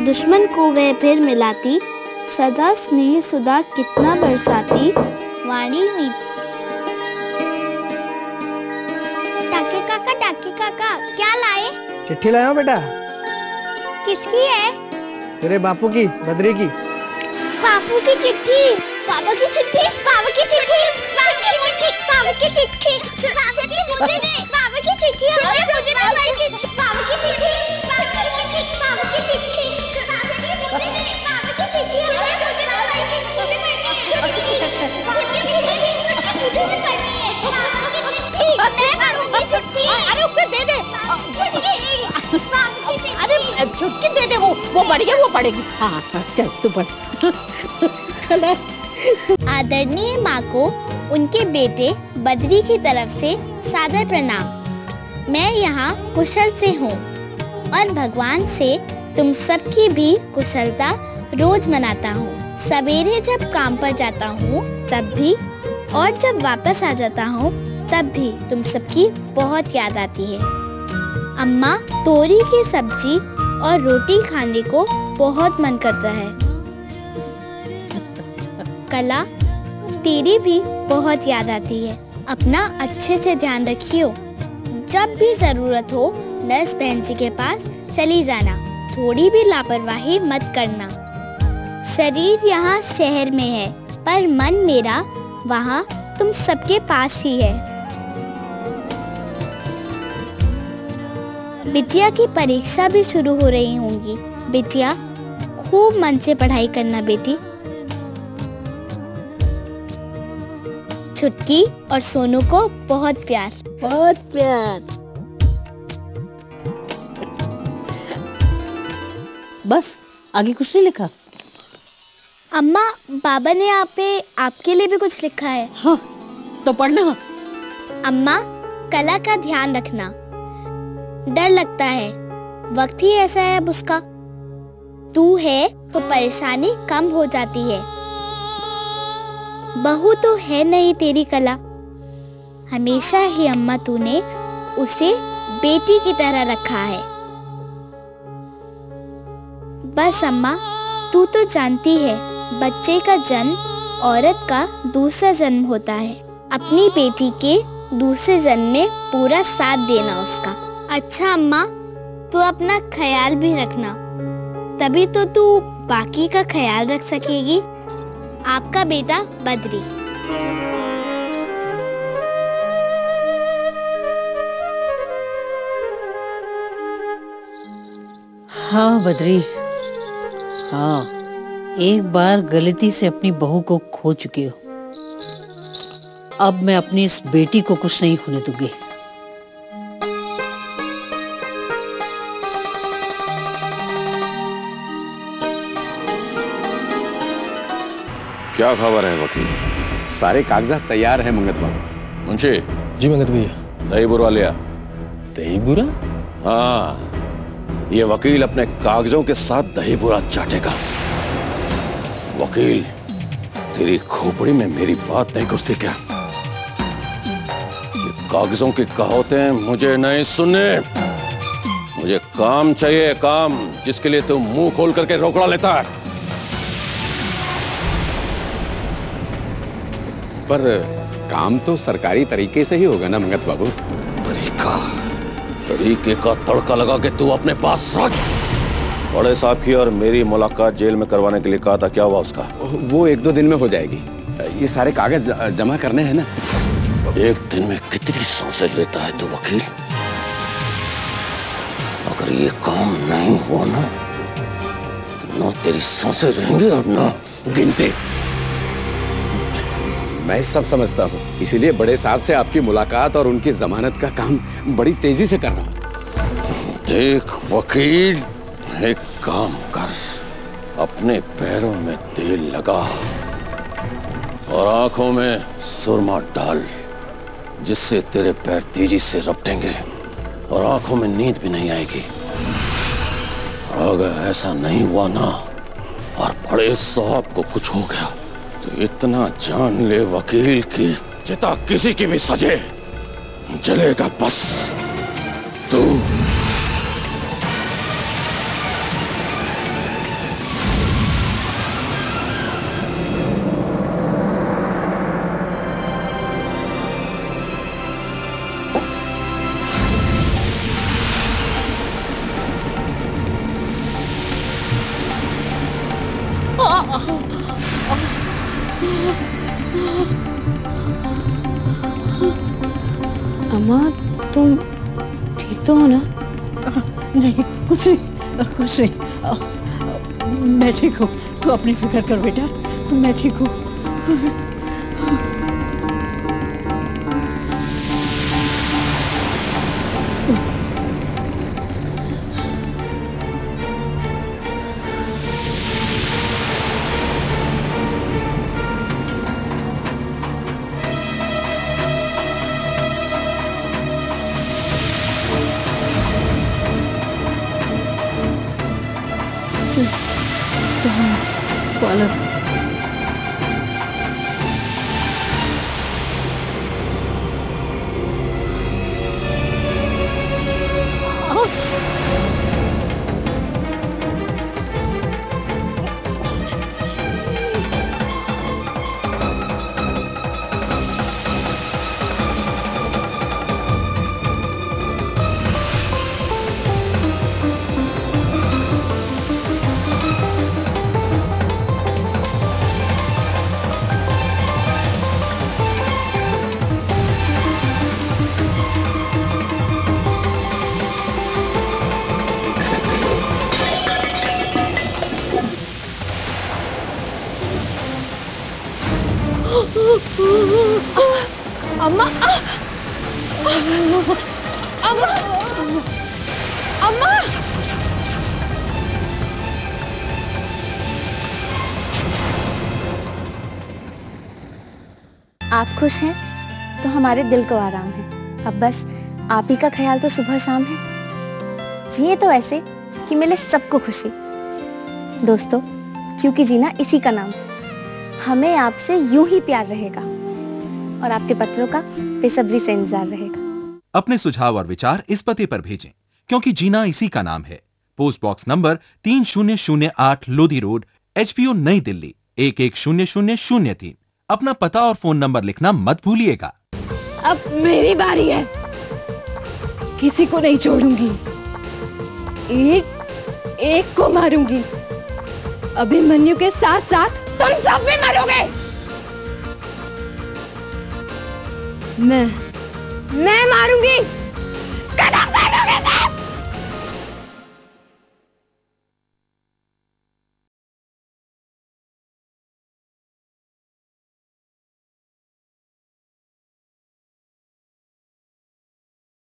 दुश्मन को वह फिर मिलाती, सदा स्नेह सुधा कितना बरसाती, वाणी में। टाके काका क्या लाए? चिट्ठी लाया हूँ बेटा। किसकी है? तेरे बापू की, बद्री की। बापू की चिट्ठी, पापा की चिट्ठी, पापा की चिट्ठी, पापा की चिट्ठी, पापा की चिट्ठी, पापा की मुझे दे, पापा की चिट्ठी, मुझे ना भाई की, पापा की चिट्ठी, पापा की चिट्ठी, पापा की मुझे दे, पापा की चिट्ठी, मुझे ना भाई की, मुझे पढ़नी है, मुझे पढ़नी है, मैं पढ़ूंगी चिट्ठी। अरे उसे दे दे, अरे छुटकी दे दे, वो बढ़िया, वो पढ़ेगी। हाँ चल तू पढ़। आदरणीय माँ को उनके बेटे बद्री की तरफ से सादर प्रणाम। मैं यहाँ कुशल से हूँ और भगवान से तुम सबकी भी कुशलता रोज मनाता हूँ। सवेरे जब काम पर जाता हूँ तब भी और जब वापस आ जाता हूँ तब भी तुम सबकी बहुत याद आती है। अम्मा, तोरी की सब्जी और रोटी खाने को बहुत मन करता है। कला, तेरी भी बहुत याद आती है। अपना अच्छे से ध्यान रखियो। जब भी जरूरत हो नर्स बहन जी के पास चली जाना। थोड़ी भी लापरवाही मत करना। शरीर यहाँ शहर में है पर मन मेरा वहाँ तुम सबके पास ही है। बिटिया की परीक्षा भी शुरू हो रही होंगी। बिटिया, खूब मन से पढ़ाई करना बेटी। छुटकी और सोनू को बहुत प्यार। बहुत प्यार। बस आगे कुछ नहीं लिखा? अम्मा, बाबा ने आपके लिए भी कुछ लिखा है। हाँ तो पढ़ना। अम्मा, कला का ध्यान रखना। डर लगता है, वक्त ही ऐसा है अब उसका। तू है तो परेशानी कम हो जाती है। बहू तो है नहीं तेरी कला। हमेशा ही अम्मा तूने उसे बेटी की तरह रखा है। बस अम्मा, तू तो जानती है बच्चे का जन्म औरत का दूसरा जन्म होता है। अपनी बेटी के दूसरे जन्म में पूरा साथ देना उसका। अच्छा अम्मा, तू अपना ख्याल भी रखना, तभी तो तू बाकी का ख्याल रख सकेगी। आपका बेटा बद्री। हाँ बद्री, हाँ एक बार गलती से अपनी बहू को खो चुकी हो। अब मैं अपनी इस बेटी को कुछ नहीं होने दूंगी। क्या खबर है वकील? सारे कागजात तैयार हैं मंगत बाबू। मुंशी जी मंगत भैया। दही बुरा लिया। दही बुरा? हाँ, ये वकील अपने कागजों के साथ दही बुरा चाटेगा। वकील, तेरी खोपड़ी में मेरी बात नहीं घुसती क्या? ये कागजों की कहावतें मुझे नहीं सुनने। मुझे काम चाहिए, काम जिसके लिए तू मुंह खोल करके रोकड़ा लेता है। पर काम तो सरकारी तरीके से ही होगा ना मंगत बाबू? तरीके का तड़का लगा के तू अपने पास रख। बड़े साहब की और मेरी मुलाकात जेल में करवाने के लिए कहा था, क्या हुआ उसका? वो 1-2 दिन में हो जाएगी। ये सारे कागज जमा करने हैं ना। एक दिन में कितनी सांसें लेता है तू वकील? अगर ये काम नहीं हुआ ना तो ना तेरी सांसें रहेंगी और ना गिनती। मैं सब समझता हूँ, इसीलिए बड़े साहब से आपकी मुलाकात और उनकी जमानत का काम बड़ी तेजी से कर रहा हूँ। देख वकील, एक काम कर, अपने पैरों में तेल लगा और आंखों में सुरमा डाल, जिससे तेरे पैर तेजी से रपटेंगे और आंखों में नींद भी नहीं आएगी। और अगर ऐसा नहीं हुआ ना और बड़े साहब को कुछ हो गया तो इतना जान ले वकील की चिता किसी की भी सजे, जलेगा बस तू। अम्मा, तुम ठीक तो हो ना? नहीं, कुछ नहीं। मैं ठीक हूँ। तू अपनी फिक्र कर बेटा, मैं ठीक हूँ। पालक, अम्मा, अम्मा, अम्मा। आप खुश हैं तो हमारे दिल को आराम है। अब बस आप ही का ख्याल तो सुबह शाम है। जिए तो ऐसे कि मिले सबको खुशी। दोस्तों, क्योंकि जीना इसी का नाम है। हमें आपसे यूं ही प्यार रहेगा और आपके पत्रों का बेसब्री से इंतजार रहेगा। अपने सुझाव और विचार इस पते पर भेजें, क्योंकि जीना इसी का नाम है। Post box number 3008 Lodhi road, HPO Nai Delhi 110003। अपना पता और फोन नंबर लिखना मत भूलिएगा। अब मेरी बारी है। किसी को नहीं छोड़ूंगी। एक को मारूंगी। अभिमन्यु के साथ साथ तुम सब भी मरोगे। मैं मारूंगी।